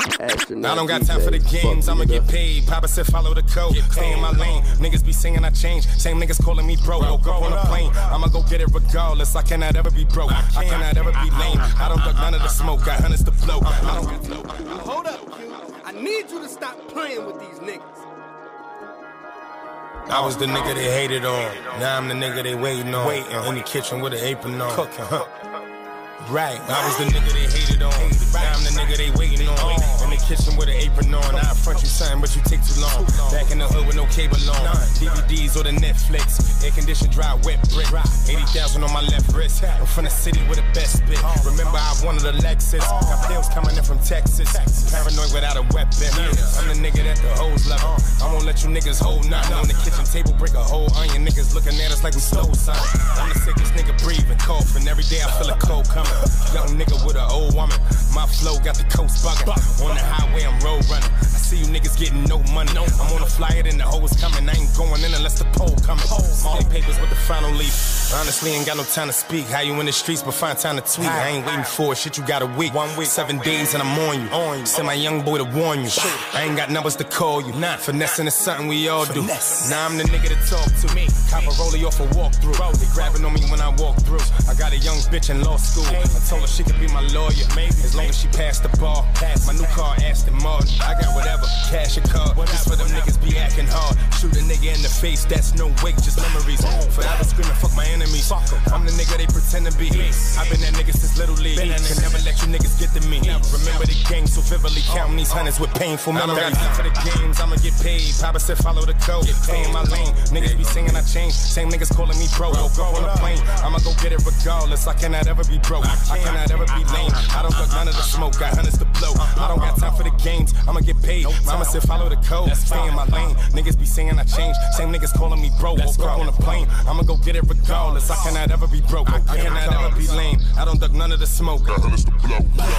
I don't got time for the games, I'ma get paid. Papa said follow the code, stay in my lane. Niggas be singing I change, same niggas calling me bro. Woke up on a plane, I'ma go get it regardless. I cannot ever be broke, I cannot ever be lame. I don't duck none of the smoke, got hundreds to blow. I don't got flow. Hold up, Q. I need you to stop playing with these niggas. I was the nigga they hated on, now I'm the nigga they waiting on. In the kitchen with an apron on, cooking, right, I was the nigga they hated on, now I'm the nigga they waiting on. In the kitchen with an apron on, I front you something but you take too long. Back in the hood with no cable on, DVDs or the Netflix, air conditioned dry wet brick, 80,000 on my left wrist, I'm from the city with the best bit. Remember I wanted a Lexus, got bills coming in from Texas, paranoid without a weapon. I'm the nigga that the hoes love. I won't let you niggas hold nothing on the kitchen table, break a hole onion. Niggas looking at us like we stole something. I'm the sickest nigga breathing, coughing. Every day I feel a cold coming. Young nigga with an old woman. My flow got the coast bugging. On the highway I'm road running. I see you niggas getting no money. I'm on a flyer then the hoes coming. I ain't going in unless the pole coming. Molly papers with the final leaf. Honestly ain't got no time to speak. How you in the streets but find time to tweet. I ain't waiting for it. Shit you got a week. 1 week, 7 days and I'm on you. Send my young boy to warn you. I ain't got numbers to call you. Finessing is something we all do. Now I'm the nigga to talk to. Cop a rollie off a walkthrough. They grabbing on me when I walk through. I got a young bitch in law school. I told her she could be my lawyer, as long as she passed the bar. My new car, Aston Martin. I got whatever, cash or car. This for them niggas be acting hard. Shoot a nigga in the face, that's no wait, just memories. Forever screaming, fuck my enemies. I'm the nigga they pretend to be. I've been that nigga since Little League. Can never let you niggas get to me. Remember the game so vividly, counting these hundreds with painful memories. I don't got time for the games, I'ma get paid. Papa said follow the code, stay in my lane. Niggas be singing I change, same niggas calling me bro. Woke up on a plane, I'ma go get it regardless. I cannot ever be broke, I cannot ever be lame. I don't duck none of the smoke, got hundreds to blow. I don't got time for the games, I'ma get paid. Mama said follow the code, stay in my lane. Niggas be singing I change, same niggas calling me bro. Woke up on a plane, I'ma go get it regardless. I cannot ever be broke, I cannot ever be lame. I don't duck none of the smoke, got hundreds to blow.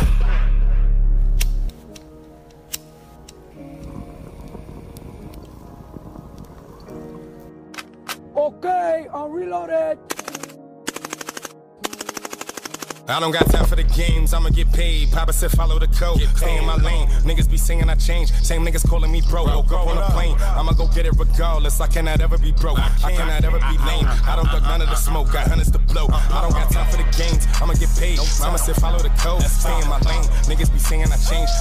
Okay, I'm reloaded. I don't got time for the games, I'ma get paid. Papa said follow the code, stay in my lane. Niggas be singing I change, same niggas calling me bro. Woke up on a plane, I'ma go get it regardless. I cannot ever be broke, I cannot ever be lame. I don't duck none of the smoke, got hundreds to blow. I don't got time for the games, I'ma get paid. Mama said follow the code, stay in my lane. Niggas be singing I change.